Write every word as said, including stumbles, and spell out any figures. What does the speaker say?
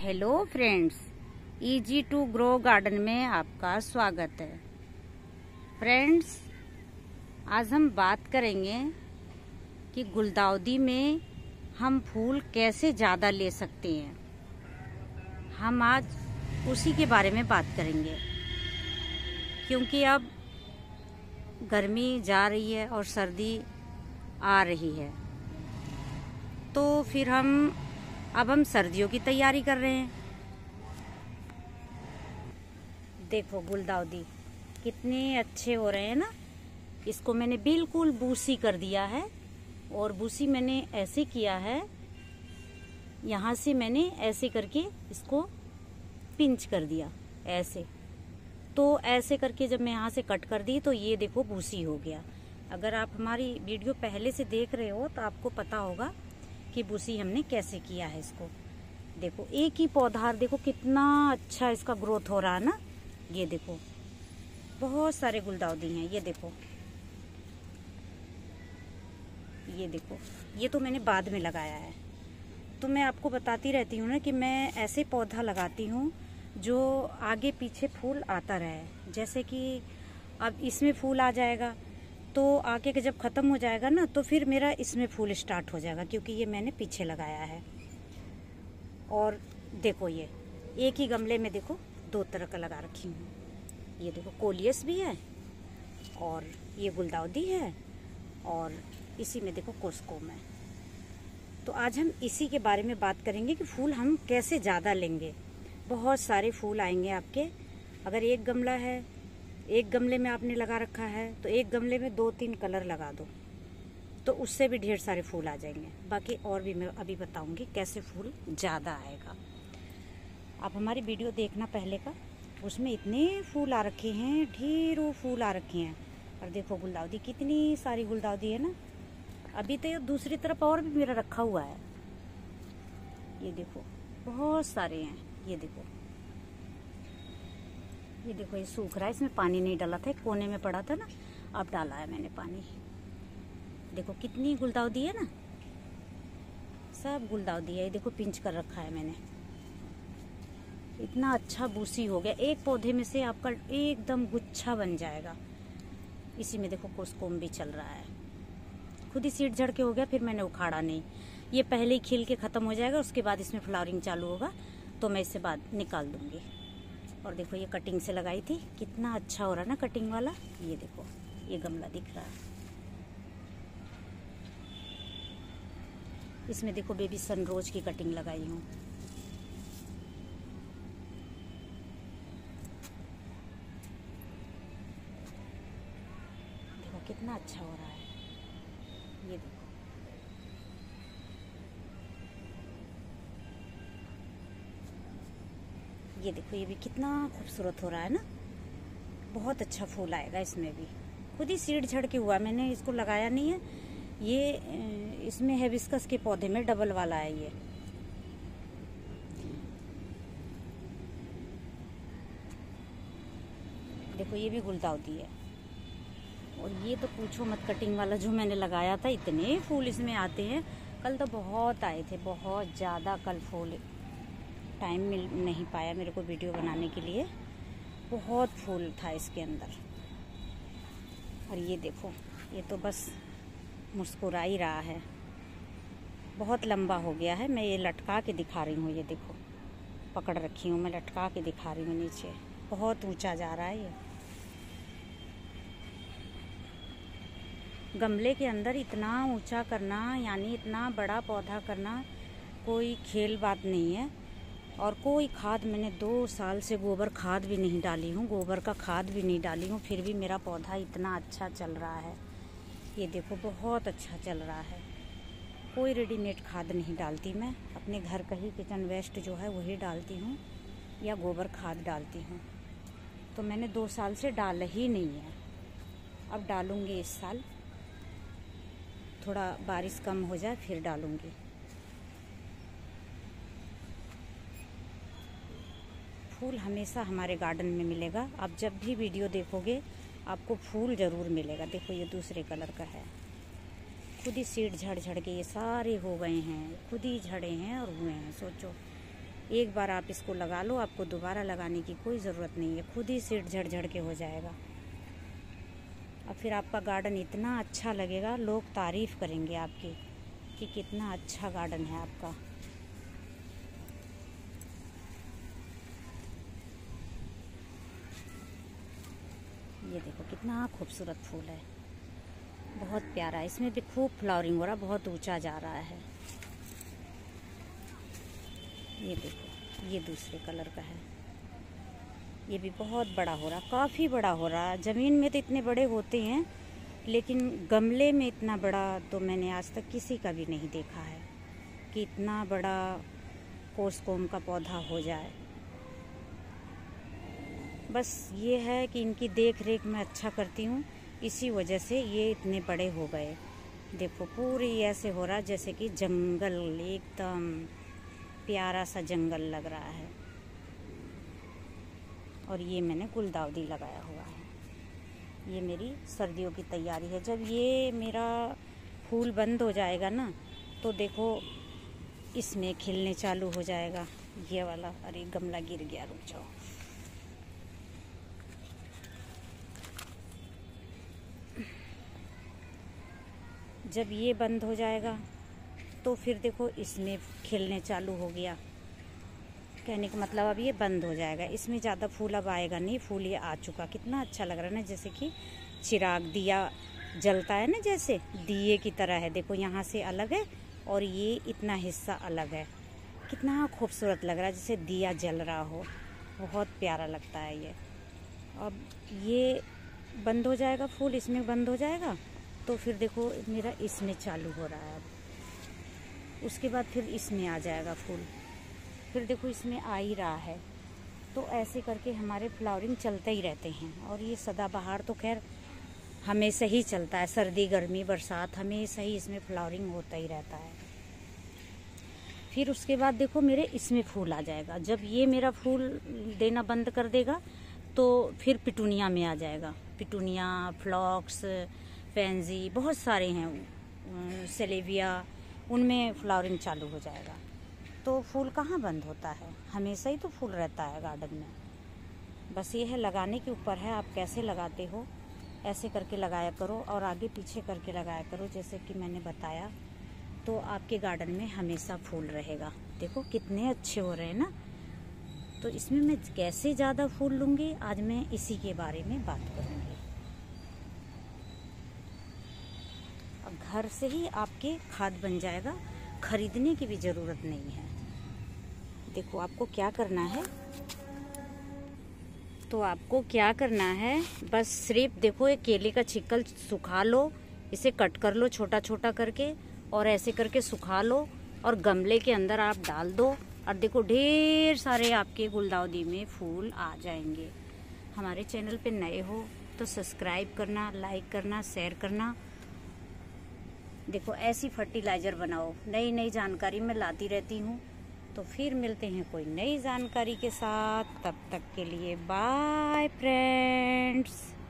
Hello friends, easy to grow garden में आपका स्वागत है। फ्रेंड्स, आज हम बात करेंगे कि गुलदाउदी में हम फूल कैसे ज़्यादा ले सकते हैं। हम आज उसी के बारे में बात करेंगे, क्योंकि अब गर्मी जा रही है और सर्दी आ रही है, तो फिर हम अब हम सर्दियों की तैयारी कर रहे हैं। देखो गुलदाउदी कितने अच्छे हो रहे हैं ना। इसको मैंने बिल्कुल बूसी कर दिया है, और बूसी मैंने ऐसे किया है, यहाँ से मैंने ऐसे करके इसको पिंच कर दिया ऐसे। तो ऐसे करके जब मैं यहाँ से कट कर दी तो ये देखो बूसी हो गया। अगर आप हमारी वीडियो पहले से देख रहे हो तो आपको पता होगा कि बूसी हमने कैसे किया है इसको। देखो एक ही पौधा, देखो कितना अच्छा इसका ग्रोथ हो रहा है ना। ये देखो बहुत सारे गुलदाउदी हैं। ये देखो ये देखो ये तो मैंने बाद में लगाया है। तो मैं आपको बताती रहती हूँ ना कि मैं ऐसे पौधा लगाती हूँ जो आगे पीछे फूल आता रहे। जैसे कि अब इसमें फूल आ जाएगा तो आगे के जब ख़त्म हो जाएगा ना तो फिर मेरा इसमें फूल स्टार्ट हो जाएगा, क्योंकि ये मैंने पीछे लगाया है। और देखो ये एक ही गमले में देखो दो तरह का लगा रखी हूँ। ये देखो कोलियस भी है और ये गुलदाउदी है, और इसी में देखो कोस्कोम है। तो आज हम इसी के बारे में बात करेंगे कि फूल हम कैसे ज़्यादा लेंगे। बहुत सारे फूल आएंगे आपके। अगर एक गमला है, एक गमले में आपने लगा रखा है, तो एक गमले में दो तीन कलर लगा दो, तो उससे भी ढेर सारे फूल आ जाएंगे। बाकी और भी मैं अभी बताऊंगी कैसे फूल ज़्यादा आएगा। आप हमारी वीडियो देखना पहले का, उसमें इतने फूल आ रखे हैं, ढेरों फूल आ रखे हैं। और देखो गुलदाउदी कितनी सारी गुलदाउदी है ना। अभी तो दूसरी तरफ और भी मेरा रखा हुआ है। ये देखो बहुत सारे हैं। ये देखो ये देखो ये सूख रहा है, इसमें पानी नहीं डाला था, एक कोने में पड़ा था ना, अब डाला है मैंने पानी। देखो कितनी गुलदाउदी है ना, सब गुलदाउदी है। ये देखो पिंच कर रखा है मैंने। इतना अच्छा बूसी हो गया। एक पौधे में से आपका एकदम गुच्छा बन जाएगा। इसी में देखो कोस्कोम भी चल रहा है, खुद ही सीड झड़ के हो गया, फिर मैंने उखाड़ा नहीं। ये पहले ही खिल के ख़त्म हो जाएगा, उसके बाद इसमें फ्लावरिंग चालू होगा तो मैं इससे बाद निकाल दूंगी। और देखो ये कटिंग से लगाई थी, कितना अच्छा हो रहा है ना कटिंग वाला। ये देखो ये गमला दिख रहा है, इसमें देखो बेबी सनरोज की कटिंग लगाई हूँ। देखो कितना अच्छा हो रहा है। ये देखो ये देखो ये भी कितना खूबसूरत हो रहा है ना। बहुत अच्छा फूल आएगा इसमें भी। खुद ही सीड झड़ के हुआ, मैंने इसको लगाया नहीं है। ये इसमें हिबिस्कस के पौधे में डबल वाला है ये। देखो ये भी गुलदाउदी है। और ये तो पूछो मत, कटिंग वाला जो मैंने लगाया था, इतने फूल इसमें आते हैं। कल तो बहुत आए थे, बहुत ज़्यादा। कल फूल टाइम मिल नहीं पाया मेरे को वीडियो बनाने के लिए, बहुत फूल था इसके अंदर। और ये देखो ये तो बस मुस्कुरा ही रहा है। बहुत लंबा हो गया है। मैं ये लटका के दिखा रही हूँ। ये देखो पकड़ रखी हूँ मैं, लटका के दिखा रही हूँ नीचे। बहुत ऊंचा जा रहा है ये। गमले के अंदर इतना ऊंचा करना, यानी इतना बड़ा पौधा करना, कोई खेल बात नहीं है। और कोई खाद मैंने दो साल से गोबर खाद भी नहीं डाली हूँ, गोबर का खाद भी नहीं डाली हूँ, फिर भी मेरा पौधा इतना अच्छा चल रहा है। ये देखो बहुत अच्छा चल रहा है। कोई रेडीमेड खाद नहीं डालती मैं, अपने घर का ही किचन वेस्ट जो है वही डालती हूँ, या गोबर खाद डालती हूँ। तो मैंने दो साल से डाला ही नहीं है। अब डालूँगी इस साल, थोड़ा बारिश कम हो जाए फिर डालूँगी। फूल हमेशा हमारे गार्डन में मिलेगा। आप जब भी वीडियो देखोगे आपको फूल ज़रूर मिलेगा। देखो ये दूसरे कलर का है, खुद ही सीड झड़ झड़ के ये सारे हो गए हैं, खुद ही झड़े हैं और हुए हैं। सोचो एक बार आप इसको लगा लो, आपको दोबारा लगाने की कोई ज़रूरत नहीं है, खुद ही सीड झड़ झड़ के हो जाएगा। और फिर आपका गार्डन इतना अच्छा लगेगा, लोग तारीफ़ करेंगे आपकी कि कितना अच्छा गार्डन है आपका। ये देखो कितना खूबसूरत फूल है, बहुत प्यारा है। इसमें भी खूब फ्लावरिंग हो रहा, बहुत ऊंचा जा रहा है। ये देखो ये दूसरे कलर का है, ये भी बहुत बड़ा हो रहा, काफ़ी बड़ा हो रहा। ज़मीन में तो इतने बड़े होते हैं, लेकिन गमले में इतना बड़ा तो मैंने आज तक किसी का भी नहीं देखा है कि इतना बड़ा कोसकोम का पौधा हो जाए। बस ये है कि इनकी देख रेख मैं अच्छा करती हूँ, इसी वजह से ये इतने बड़े हो गए। देखो पूरी ऐसे हो रहा जैसे कि जंगल, एकदम प्यारा सा जंगल लग रहा है। और ये मैंने गुलदाउदी लगाया हुआ है। ये मेरी सर्दियों की तैयारी है। जब ये मेरा फूल बंद हो जाएगा ना, तो देखो इसमें खिलने चालू हो जाएगा। ये वाला, अरे गमला गिर गया, रुक जाओ। जब ये बंद हो जाएगा तो फिर देखो इसमें खिलने चालू हो गया। कहने का मतलब अब ये बंद हो जाएगा, इसमें ज़्यादा फूल अब आएगा नहीं। फूल ये आ चुका, कितना अच्छा लग रहा है ना, जैसे कि चिराग दिया जलता है ना, जैसे दिए की तरह है। देखो यहाँ से अलग है और ये इतना हिस्सा अलग है, कितना खूबसूरत लग रहा है, जैसे दिया जल रहा हो। बहुत प्यारा लगता है ये। अब ये बंद हो जाएगा, फूल इसमें बंद हो जाएगा, तो फिर देखो मेरा इसमें चालू हो रहा है अब। उसके बाद फिर इसमें आ जाएगा फूल, फिर देखो इसमें आ ही रहा है। तो ऐसे करके हमारे फ्लावरिंग चलते ही रहते हैं। और ये सदाबहार तो खैर हमेशा ही चलता है, सर्दी गर्मी बरसात हमेशा ही इसमें फ्लावरिंग होता ही रहता है। फिर उसके बाद देखो मेरे इसमें फूल आ जाएगा। जब ये मेरा फूल देना बंद कर देगा तो फिर पिटूनिया में आ जाएगा। पिटूनिया, फ्लॉक्स, पेंजी, बहुत सारे हैं, सेलेविया, उनमें फ्लावरिंग चालू हो जाएगा। तो फूल कहाँ बंद होता है, हमेशा ही तो फूल रहता है गार्डन में। बस ये है, लगाने के ऊपर है, आप कैसे लगाते हो। ऐसे करके लगाया करो और आगे पीछे करके लगाया करो, जैसे कि मैंने बताया, तो आपके गार्डन में हमेशा फूल रहेगा। देखो कितने अच्छे हो रहे हैं ना। तो इसमें मैं कैसे ज़्यादा फूल लूँगी, आज मैं इसी के बारे में बात करूँगी। अब घर से ही आपके खाद बन जाएगा, खरीदने की भी ज़रूरत नहीं है। देखो आपको क्या करना है, तो आपको क्या करना है, बस सिर्फ देखो एक केले का छिक्कल सुखा लो, इसे कट कर लो छोटा छोटा करके, और ऐसे करके सुखा लो और गमले के अंदर आप डाल दो, और देखो ढेर सारे आपके गुलदाउदी में फूल आ जाएंगे। हमारे चैनल पे नए हो तो सब्सक्राइब करना, लाइक करना, शेयर करना। देखो ऐसी फर्टिलाइज़र बनाओ, नई नई जानकारी मैं लाती रहती हूँ। तो फिर मिलते हैं कोई नई जानकारी के साथ, तब तक के लिए बाय फ्रेंड्स।